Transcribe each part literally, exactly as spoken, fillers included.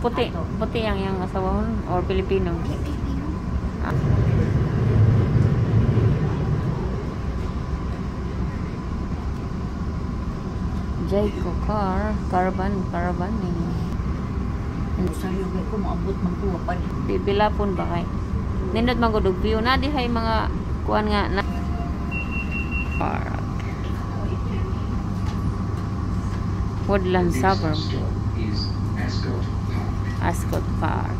puti. Puti yang yang asawa mo or Pilipino? Ah. Jayco car, caravan, caravan ini. Sayo kay ko maabot man ko pa. Pipilapon ba kay? Nindot magudog view na di hay mga kuan nga na park. Woodland suburb. Is Ascot Park. Ascot Park.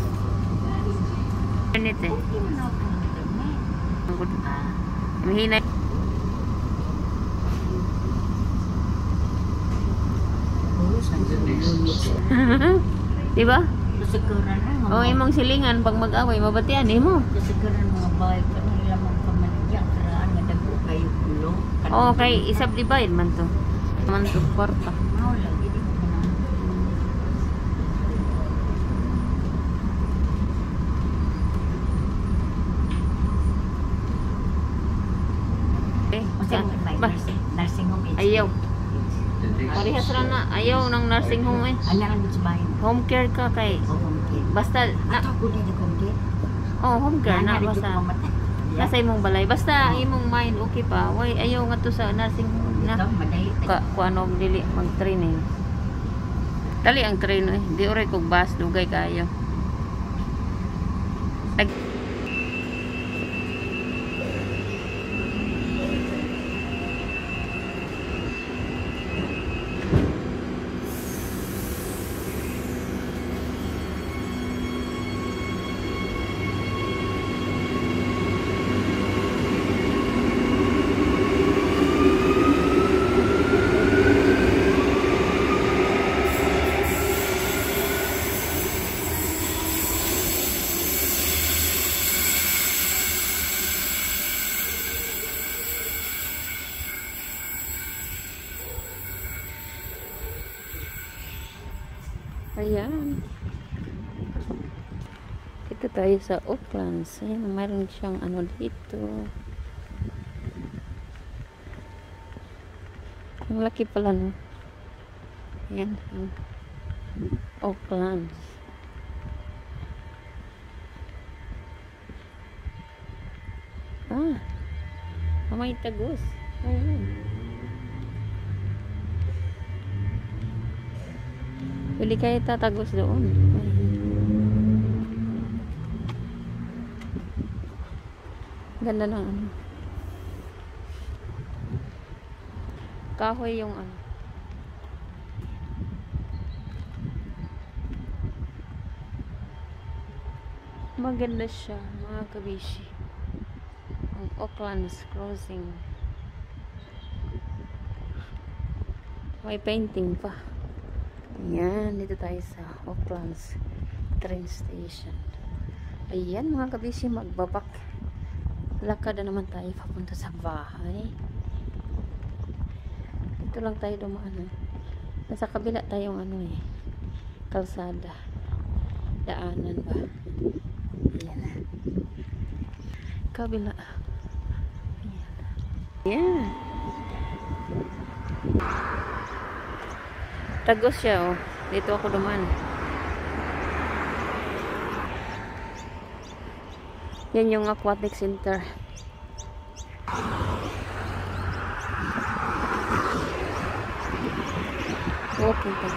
Ganito eh. Mahina. Diba? Kasagaran na. O imong silingan pag mag-away mabatian mo. Kasagaran mga bahay ka nila mga kamanagya. Karaan nga dagko kayo kulo. O kay isab divide man to. Man to kwarta. Mao lagi di ko na. Eh, Kasi may ba? nursing home. is- Ayaw. The next Parehas ra na. Ayaw ng nursing home eh. Ano lang sa bahay? Home care ka kay. O home care. Basta na, Ato ko din home care. oh home care na Nangyari ko basta. pamatay. Nasa imong balay. Basta imong mind okay pa. Why ayaw nga to sa nursing home na. Ikaw, madali. Ka kuano dili mag-training. Dali ang train eh. Di oray kog bus dugay kayo. Nag Ayan. Dito tayo sa Oaklands. Ayan, mayroon siyang ano dito. Ang laki pala, no? Ayan. Oaklands. Ah. May tagos. Ayan. Pwede kayo tatagos doon. Ganda ng ano. Kahoy yung ano. Maganda siya, mga kabishi. Ang Oaklands Crossing. May painting pa. Ayan, dito tayo sa Oaklands train station. Ayan mga kabisi, magbabak. Lakad na naman tayo papunta sa bahay. Dito lang tayo dumaan. Nasa kabila tayong ano eh, kalsada. Daanan ba? Ayan. Kabila. Ayan. Ayan. Tagos siya, oh. Dito ako dumaan. Yan yung aquatic center. Walking pa.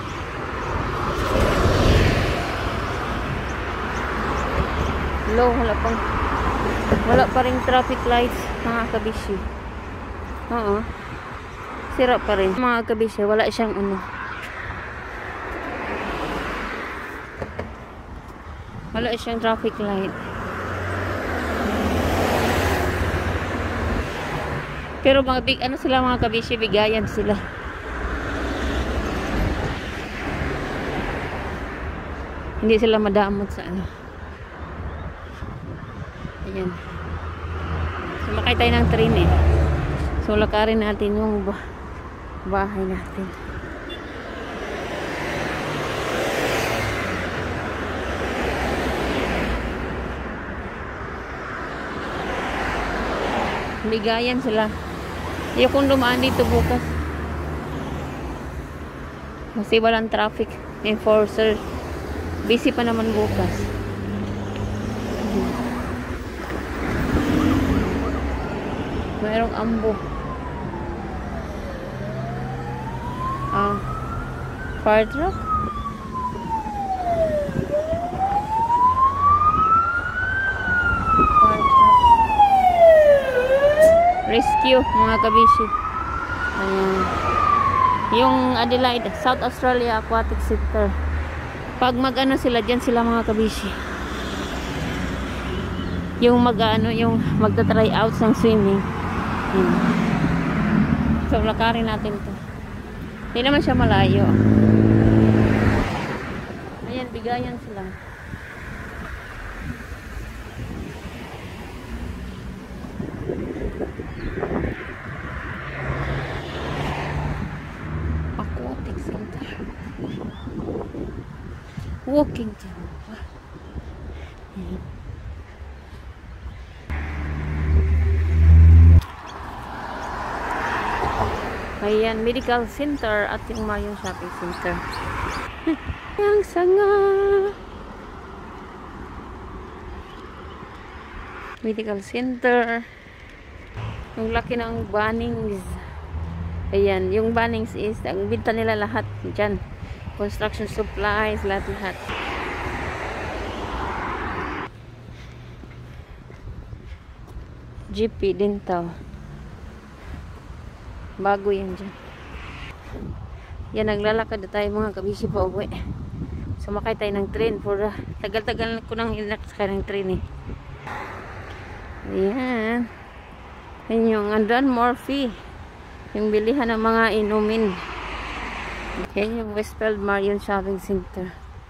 Low, wala pang wala pa rin traffic lights, mga kabishi. Oo. Sira pa rin. Mga kabishi, wala siyang ano. Wala siyang traffic light. Pero mga big, ano sila mga kabishi, bigayan sila. Hindi sila madamot sa ano. Ayan. Sumakay tayo ng train eh. So lakarin natin yung bah bahay natin. Bigayan sila. Ayokong dumaan dito bukas. Kasi walang traffic enforcer. Busy pa naman bukas. Mayroong ambo. Ah, fire truck. Fire truck. Rescue, mga kabishi. Ayan. Yung Adelaide, South Australia Aquatic Center. Pag mag-ano sila, dyan sila mga kabishi. Yung mag-ano, yung magta-try out ng swimming. Hmm. So, lakarin natin to. Hindi naman siya malayo. Ayan, bigayan sila. Aquatic Center. Walking dyan. Ayan. Ayan, medical center at yung Mayong shopping center. Yang sanga. Medical center. Yung laki ng Bunnings. Ayan, yung Bunnings is, ang binta nila lahat dyan. Construction supplies, lahat-lahat. G P Dental. Bago yan dyan. Yan, naglalakad na tayo mga kabisi pa uwi. Sumakay tayo ng train. For uh, tagal-tagal ko nang inakasakay ng train eh. Ayan. Ayan yung Andan Morphe. Yung bilihan ng mga inumin. Ayan yung Westfield Marion Shopping Center.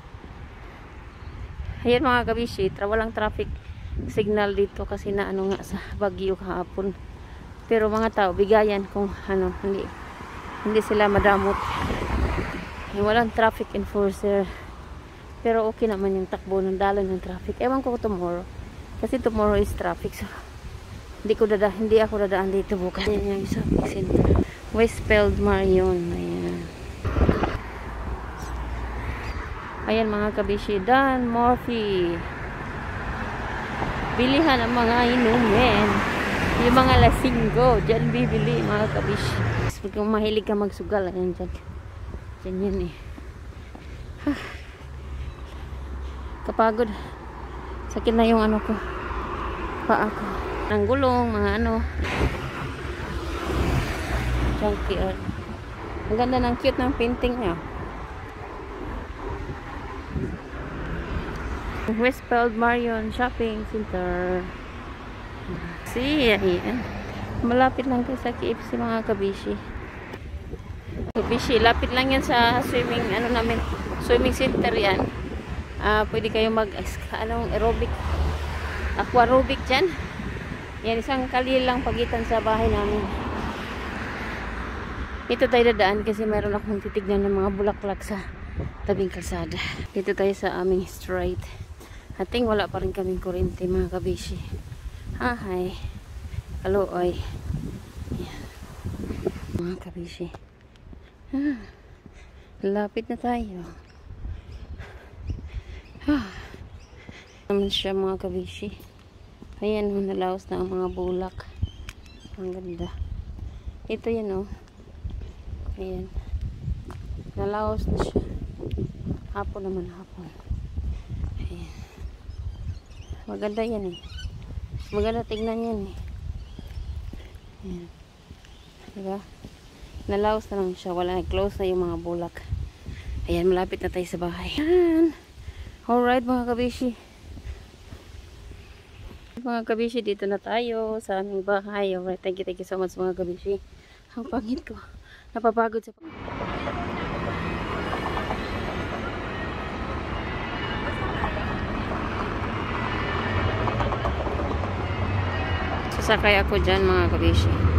Ayan mga kabisi. Walang traffic signal dito kasi na ano nga sa Baguio kahapon. Pero mga tao, bigayan kung ano, hindi, hindi sila madamot. Yung walang traffic enforcer. Pero okay naman yung takbo ng daloy ng traffic. Ewan ko tomorrow. Kasi tomorrow is traffic. So, hindi ko dada, hindi ako dadaan dito bukas. Ayan yung shopping center. Westfield Marion. Ayan. Ayan mga kabishi. Dan Murphy. Bilihan ang mga inumin. Yung mga lasinggo. Diyan bibili mga kabishi. Kung mahilig ka magsugal. Ayan dyan. Dyan yun eh. Huh. Kapagod. Sakit na yung ano ko. Paa ko. Ang gulong, mga ano. Junkyard. Ang ganda ng cute ng painting niya. Westfield Marion Shopping Center. See, ayan. Malapit lang kayo sa K F C mga kabishi. Kabishi, lapit lang yan sa swimming, ano namin, swimming center yan. Uh, pwede kayo mag anong aerobic aquarobic dyan. Yan, isang kalye lang pagitan sa bahay namin. Ito tayo dadaan kasi meron akong titignan ng mga bulaklak sa tabing kalsada. Dito tayo sa aming street. Ating wala pa rin kaming kuryente mga kabishi. Hi. Hello, oy. Yan. Mga kabishi. Ah, lapit na tayo. Ah, naman siya mga kabishi. Ayan, nalaos na ang mga bulak. Ang ganda. Ito yan oh. Ayan. Nalaos na siya. Hapon naman hapon. Ayan. Maganda yan eh. Maganda tignan yan eh. Ayan. Diba? Nalaos na lang siya. Wala, close na yung mga bulak. Ayan, malapit na tayo sa bahay. Ayan. Alright mga kabishi. Mga kabishi, dito na tayo sa aming bahay. Alright, thank you, thank you so much mga kabishi. Ang pangit ko. Napapagod sa sasakay ako dyan mga kabishi.